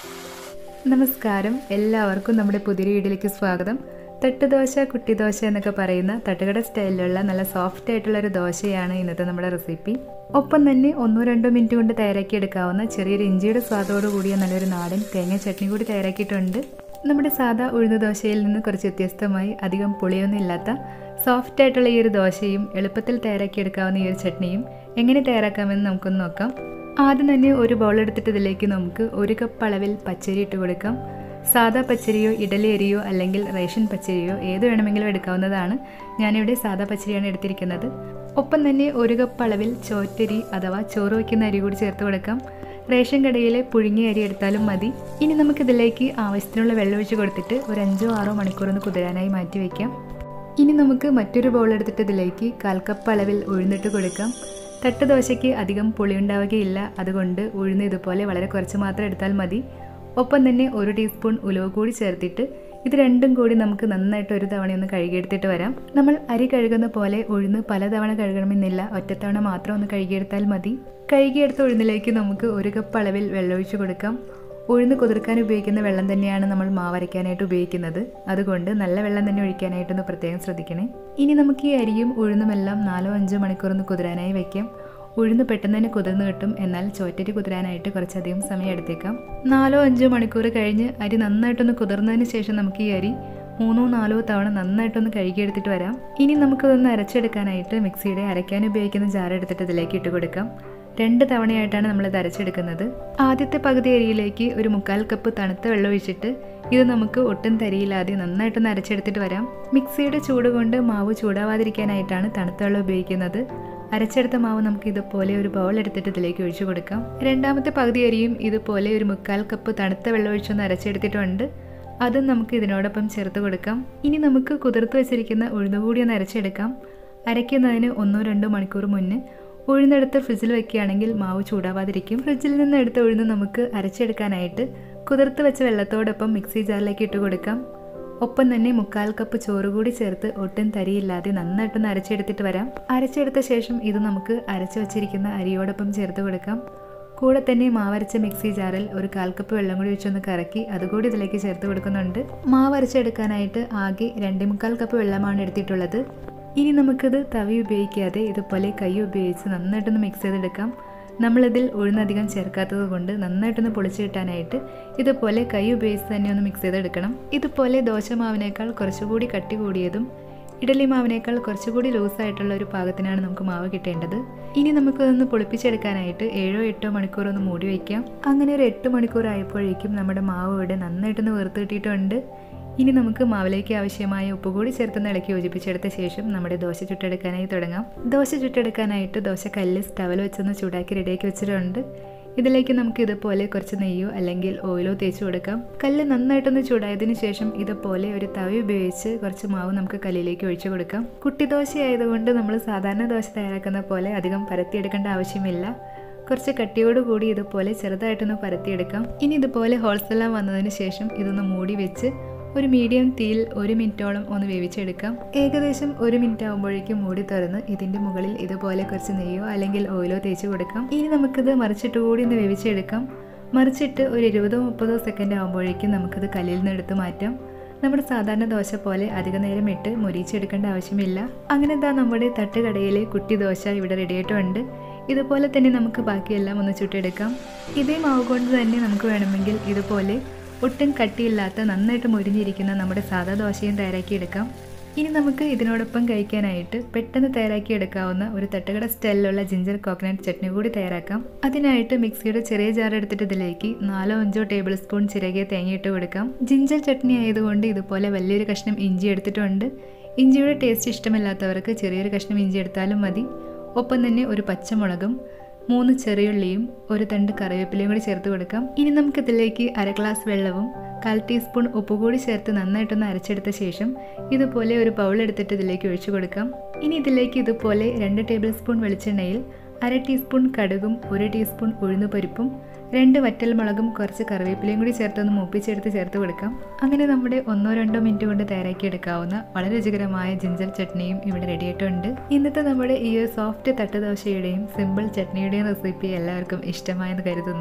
നമസ്കാരം, എല്ലാവർക്കും നമ്മുടെ പുതിയ വീഡിയോയിലേക്ക് സ്വാഗതം. തട്ടുദോശ, കുട്ടിദോശ എന്നൊക്കെ പറയുന്ന തട്ടുകട സ്റ്റൈലിലുള്ള നല്ല സോഫ്റ്റ് ആയിട്ടുള്ളൊരു ദോശയാണ് ഇന്നത്തെ നമ്മുടെ റെസിപ്പി. ഒപ്പം തന്നെ 1-2 മിനിറ്റ് കൊണ്ട് തയ്യാറാക്കിയെടുക്കാവുന്ന ചെറിയൊരു ഇഞ്ചിയുടെ സ്വാദോടു കൂടിയ നല്ലൊരു നാടൻ തേങ്ങ ചട്നി കൂടി തയ്യാറാക്കിയിട്ടുണ്ട്. നമ്മുടെ സാധാ ഉഴുന്ന് ദോശയിൽ നിന്ന് കുറച്ച് വ്യത്യസ്തമായി അധികം പുളിയൊന്നും ഇല്ലാത്ത സോഫ്റ്റ് ആയിട്ടുള്ള ഈ ഒരു ദോശയും എളുപ്പത്തിൽ തയ്യാറാക്കിയെടുക്കാവുന്ന ഈ ഒരു ചട്നിയും എങ്ങനെ തയ്യാറാക്കാമെന്ന് നമുക്കൊന്ന് നോക്കാം. ആദ്യം തന്നെ ഒരു ബൗൾ എടുത്തിട്ട് ഇതിലേക്ക് നമുക്ക് 1 കപ്പ് അളവിൽ പച്ചരി ഇട്ട് കൊടുക്കാം. സാദാ പച്ചരിയോ ഇഡലി അരിയോ അല്ലെങ്കിൽ റേഷൻ പച്ചരിയോ ഏത് വേണമെങ്കിലും എടുക്കാവുന്നതാണ്. ഞാനിവിടെ സാദാ പച്ചരിയാണ് എടുത്തിരിക്കുന്നത്. ഒപ്പം തന്നെ 1 കപ്പ് അളവിൽ ചോറ്റരി അഥവാ ചോറ് വയ്ക്കുന്ന അരി കൂടി ചേർത്ത് കൊടുക്കാം. റേഷൻ കടയിലെ പുഴുങ്ങിയ അരി എടുത്താലും മതി. ഇനി നമുക്കിതിലേക്ക് ആവശ്യത്തിനുള്ള വെള്ളം ഒഴിച്ച് കൊടുത്തിട്ട് ഒരു 5-6 മണിക്കൂർ ഒന്ന് കുതിരാനായി മാറ്റി വയ്ക്കാം. ഇനി നമുക്ക് മറ്റൊരു ബൗൾ എടുത്തിട്ട് ഇതിലേക്ക് 1/4 കപ്പ് അളവിൽ ഉഴുന്നിട്ട് കൊടുക്കാം. തട്ടുദോശയ്ക്ക് അധികം പുളി ഉണ്ടാവുകയില്ല, അതുകൊണ്ട് ഉഴുന്ന് ഇതുപോലെ വളരെ കുറച്ച് മാത്രം എടുത്താൽ മതി. ഒപ്പം തന്നെ 1 ടീസ്പൂൺ ഉലുവ കൂടി ചേർത്തിട്ട് ഇത് രണ്ടും കൂടി നമുക്ക് നന്നായിട്ട് ഒരു തവണയൊന്ന് കഴുകിയെടുത്തിട്ട് വരാം. നമ്മൾ അരി കഴുകുന്ന പോലെ ഉഴുന്ന് പലതവണ കഴുകണമെന്നില്ല, ഒറ്റത്തവണ മാത്രം ഒന്ന് കഴുകിയെടുത്താൽ മതി. കഴുകിയെടുത്ത ഉഴുന്നിലേക്ക് നമുക്ക് 1 കപ്പ് അളവിൽ വെള്ളമൊഴിച്ച് കൊടുക്കാം. ഉഴുന്ന് കുതിർക്കാൻ ഉപയോഗിക്കുന്ന വെള്ളം തന്നെയാണ് നമ്മൾ മാവരയ്ക്കാനായിട്ട് ഉപയോഗിക്കുന്നത്, അതുകൊണ്ട് നല്ല വെള്ളം തന്നെ ഒഴിക്കാനായിട്ടൊന്ന് പ്രത്യേകം ശ്രദ്ധിക്കണേ. ഇനി നമുക്ക് ഈ അരിയും ഉഴുന്നുമെല്ലാം 4-5 മണിക്കൂർ ഒന്ന് കുതിരാനായി വയ്ക്കാം. ഉഴുന്ന് പെട്ടെന്ന് തന്നെ കുതിർന്ന് കിട്ടും, എന്നാൽ ചോറ്റരി കുതിരാനായിട്ട് കുറച്ചധികം സമയം എടുത്തേക്കാം. 4-5 മണിക്കൂർ കഴിഞ്ഞ് അരി നന്നായിട്ടൊന്ന് കുതിർന്നതിന് ശേഷം നമുക്ക് ഈ അരി 3-4 തവണ നന്നായിട്ടൊന്ന് കഴുകിയെടുത്തിട്ട് വരാം. ഇനി നമുക്കിതൊന്ന് അരച്ചെടുക്കാനായിട്ട് മിക്സിയുടെ അരയ്ക്കാൻ ഉപയോഗിക്കുന്ന ജാർ എടുത്തിട്ട് ഇതിലേക്ക് ഇട്ട് കൊടുക്കാം. 2 തവണയായിട്ടാണ് നമ്മളിത് അരച്ചെടുക്കുന്നത്. ആദ്യത്തെ പകുതി അരിയിലേക്ക് ഒരു 1/4 കപ്പ് തണുത്ത വെള്ളം ഒഴിച്ചിട്ട് ഇത് നമുക്ക് ഒട്ടും തരിയില്ലാതെ നന്നായിട്ടൊന്ന് അരച്ചെടുത്തിട്ട് വരാം. മിക്സിയുടെ ചൂട് കൊണ്ട് മാവ് ചൂടാവാതിരിക്കാനായിട്ടാണ് തണുത്ത വെള്ളം ഉപയോഗിക്കുന്നത്. അരച്ചെടുത്ത മാവ് നമുക്ക് ഇതുപോലെ ഒരു ബൗൾ എടുത്തിട്ട് ഇതിലേക്ക് ഒഴിച്ചു കൊടുക്കാം. രണ്ടാമത്തെ പകുതി അരിയും ഇതുപോലെ ഒരു 1/4 കപ്പ് തണുത്ത വെള്ളം ഒഴിച്ചൊന്ന് അരച്ചെടുത്തിട്ടുണ്ട്. അതും നമുക്ക് ഇതിനോടൊപ്പം ചേർത്ത് കൊടുക്കാം. ഇനി നമുക്ക് കുതിർത്ത് വെച്ചിരിക്കുന്ന ഉഴുന്ന് കൂടി ഒന്ന് അരച്ചെടുക്കാം. അരയ്ക്കുന്നതിന് 1-2 മണിക്കൂർ മുന്നേ ഉഴുന്നെടുത്ത് ഫ്രിഡ്ജിൽ വെക്കുകയാണെങ്കിൽ മാവ് ചൂടാവാതിരിക്കും. ഫ്രിഡ്ജിൽ നിന്ന് എടുത്ത ഉഴുന്ന് നമുക്ക് അരച്ചെടുക്കാനായിട്ട് കുതിർത്ത് വെച്ച വെള്ളത്തോടൊപ്പം മിക്സി ജാറിലേക്ക് ഇട്ട് കൊടുക്കാം. ഒപ്പം തന്നെ 1/4 കപ്പ് ചോറ് കൂടി ചേർത്ത് ഒട്ടും തരിയില്ലാതെ നന്നായിട്ടൊന്ന് അരച്ചെടുത്തിട്ട് വരാം. അരച്ചെടുത്ത ശേഷം ഇത് നമുക്ക് അരച്ചു വച്ചിരിക്കുന്ന അരിയോടൊപ്പം ചേർത്ത് കൊടുക്കാം. കൂടെ തന്നെ മാവരച്ച മിക്സി ജാറിൽ ഒരു 1/4 കപ്പ് വെള്ളം കൂടി വെച്ചൊന്ന് കറക്കി അതുകൂടി ഇതിലേക്ക് ചേർത്ത് കൊടുക്കുന്നുണ്ട്. മാവ് അരച്ചെടുക്കാനായിട്ട് ആകെ 2-1/4 കപ്പ് വെള്ളമാണ് എടുത്തിട്ടുള്ളത്. ഇനി നമുക്കിത് തവി ഉപയോഗിക്കാതെ ഇതുപോലെ കൈ ഉപയോഗിച്ച് നന്നായിട്ടൊന്ന് മിക്സ് ചെയ്തെടുക്കാം. നമ്മളിതിൽ ഉഴുന്നധികം ചേർക്കാത്തത് കൊണ്ട് നന്നായിട്ടൊന്ന് പൊളിച്ച് കിട്ടാനായിട്ട് ഇതുപോലെ കൈ ഉപയോഗിച്ച് തന്നെ ഒന്ന് മിക്സ് ചെയ്തെടുക്കണം. ഇതുപോലെ ദോശ മാവിനേക്കാൾ കുറച്ചുകൂടി കട്ടി കൂടിയതും ഇഡലി മാവിനേക്കാൾ കുറച്ചുകൂടി ലൂസായിട്ടുള്ള ഒരു പാകത്തിനാണ് നമുക്ക് മാവ് കിട്ടേണ്ടത്. ഇനി നമുക്കതൊന്ന് പൊളിപ്പിച്ചെടുക്കാനായിട്ട് 7-8 മണിക്കൂർ ഒന്ന് മൂടി വയ്ക്കാം. അങ്ങനെ ഒരു 8 മണിക്കൂർ ആയപ്പോഴേക്കും നമ്മുടെ മാവ് ഇവിടെ നന്നായിട്ടൊന്ന് വീർത്ത് കിട്ടിയിട്ടുണ്ട്. ഇനി നമുക്ക് മാവിലേക്ക് ആവശ്യമായ ഉപ്പ് കൂടി ചേർത്തൊന്ന് ഇളക്കി യോജിപ്പിച്ചെടുത്ത ശേഷം നമ്മുടെ ദോശ ചുട്ടെടുക്കാനായി തുടങ്ങാം. ദോശ ചുട്ടെടുക്കാനായിട്ട് ദോശ കല്ല് സ്റ്റവിൽ വെച്ചൊന്ന് ചൂടാക്കി റെഡിയാക്കി വെച്ചിട്ടുണ്ട്. ഇതിലേക്ക് നമുക്ക് ഇതുപോലെ കുറച്ച് നെയ്യോ അല്ലെങ്കിൽ ഓയിലോ തേച്ച് കൊടുക്കാം. കല്ല് നന്നായിട്ടൊന്ന് ചൂടായതിനു ശേഷം ഇതുപോലെ ഒരു തവി ഉപയോഗിച്ച് കുറച്ച് മാവ് നമുക്ക് കല്ലിലേക്ക് ഒഴിച്ചു കൊടുക്കാം. കുട്ടിദോശ ആയതുകൊണ്ട് നമ്മൾ സാധാരണ ദോശ തയ്യാറാക്കുന്ന പോലെ അധികം പരത്തിയെടുക്കേണ്ട ആവശ്യമില്ല. കുറച്ച് കട്ടിയോടുകൂടി ഇതുപോലെ ചെറുതായിട്ടൊന്ന് പരത്തിയെടുക്കാം. ഇനി ഇതുപോലെ ഹോൾസ് എല്ലാം വന്നതിന് ശേഷം ഇതൊന്ന് മൂടി വെച്ച് ഒരു മീഡിയം തീയിൽ 1 മിനിറ്റോളം ഒന്ന് വേവിച്ചെടുക്കാം. ഏകദേശം 1 മിനിറ്റ് ആകുമ്പോഴേക്കും മൂടി തുറന്ന് ഇതിൻ്റെ മുകളിൽ ഇതുപോലെ കുറച്ച് നെയ്യോ അല്ലെങ്കിൽ ഓയിലോ തേച്ച് കൊടുക്കാം. ഇനി നമുക്കിത് മറിച്ചിട്ട് കൂടി ഒന്ന് വേവിച്ചെടുക്കാം. മറിച്ചിട്ട് ഒരു 20-30 സെക്കൻഡ് ആകുമ്പോഴേക്കും നമുക്കിത് കല്ലിൽ നിന്ന് എടുത്ത് മാറ്റാം. നമ്മുടെ സാധാരണ ദോശ പോലെ അധിക നേരം ഇട്ട് മൊരിച്ചെടുക്കേണ്ട ആവശ്യമില്ല. അങ്ങനെ ഇതാ നമ്മുടെ തട്ടുകടയിലെ കുട്ടി ദോശ ഇവിടെ റെഡിയായിട്ടുണ്ട്. ഇതുപോലെ തന്നെ നമുക്ക് ബാക്കിയെല്ലാം ഒന്ന് ചുട്ടെടുക്കാം. ഇതേ മാവ് കൊണ്ട് തന്നെ നമുക്ക് വേണമെങ്കിൽ ഇതുപോലെ ഒട്ടും കട്ടിയില്ലാത്ത നന്നായിട്ട് മൊരിഞ്ഞിരിക്കുന്ന നമ്മുടെ സാധാ ദോശയും തയ്യാറാക്കിയെടുക്കാം. ഇനി നമുക്ക് ഇതിനോടൊപ്പം കഴിക്കാനായിട്ട് പെട്ടെന്ന് തയ്യാറാക്കിയെടുക്കാവുന്ന ഒരു തട്ടുകട സ്റ്റൈലിലുള്ള ജിഞ്ചർ കോക്കനട്ട് ചട്നി കൂടി തയ്യാറാക്കാം. അതിനായിട്ട് മിക്സിയുടെ ചെറിയ ജാർ എടുത്തിട്ട് ഇതിലേക്ക് 4-5 ടേബിൾ സ്പൂൺ ചിരകിയ തേങ്ങ ഇട്ട് കൊടുക്കാം. ജിഞ്ചർ ചട്നി ആയതുകൊണ്ട് ഇതുപോലെ വലിയൊരു കഷ്ണം ഇഞ്ചി എടുത്തിട്ടുണ്ട്. ഇഞ്ചിയുടെ ടേസ്റ്റ് ഇഷ്ടമില്ലാത്തവർക്ക് ചെറിയൊരു കഷ്ണം ഇഞ്ചി എടുത്താലും മതി. ഒപ്പം തന്നെ ഒരു പച്ചമുളകും 3 ചെറിയുള്ളിയും 1 തണ്ട് കറിവേപ്പിലയും കൂടി ചേർത്ത് കൊടുക്കാം. ഇനി നമുക്കിതിലേക്ക് 1/2 ഗ്ലാസ് വെള്ളവും 1/4 ടീസ്പൂൺ ഉപ്പ് കൂടി ചേർത്ത് നന്നായിട്ടൊന്ന് അരച്ചെടുത്ത ശേഷം ഇതുപോലെ ഒരു ബൗൾ എടുത്തിട്ട് ഇതിലേക്ക് ഒഴിച്ചു കൊടുക്കാം. ഇനി ഇതിലേക്ക് ഇതുപോലെ 2 ടേബിൾ സ്പൂൺ വെളിച്ചെണ്ണയിൽ 1/2 ടീസ്പൂൺ കടുകും 1 ടീസ്പൂൺ ഉഴുന്നുപരിപ്പും 2 വറ്റൽമുളകും കുറച്ച് കറിവേപ്പിലയും കൂടി ചേർത്തൊന്ന് മൂപ്പിച്ചെടുത്ത് ചേർത്ത് കൊടുക്കാം. അങ്ങനെ നമ്മുടെ 1-2 മിനിറ്റ് കൊണ്ട് തയ്യാറാക്കിയെടുക്കാവുന്ന വളരെ രുചികരമായ ജിഞ്ചർ ചട്നിയും ഇവിടെ റെഡിയായിട്ടുണ്ട്. ഇന്നത്തെ നമ്മുടെ ഈ ഒരു സോഫ്റ്റ് തട്ടുദോശയുടെയും സിമ്പിൾ ചട്നിയുടെയും റെസിപ്പി എല്ലാവർക്കും ഇഷ്ടമായെന്ന് കരുതുന്നു.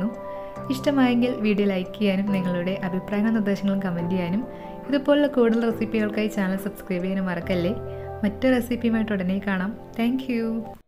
ഇഷ്ടമായെങ്കിൽ വീഡിയോ ലൈക്ക് ചെയ്യാനും നിങ്ങളുടെ അഭിപ്രായങ്ങളും നിർദ്ദേശങ്ങളും കമൻറ്റ് ചെയ്യാനും ഇതുപോലുള്ള കൂടുതൽ റെസിപ്പികൾക്കായി ചാനൽ സബ്സ്ക്രൈബ് ചെയ്യാനും മറക്കല്ലേ. മറ്റു റെസിപ്പിയുമായിട്ട് ഉടനെ കാണാം. താങ്ക്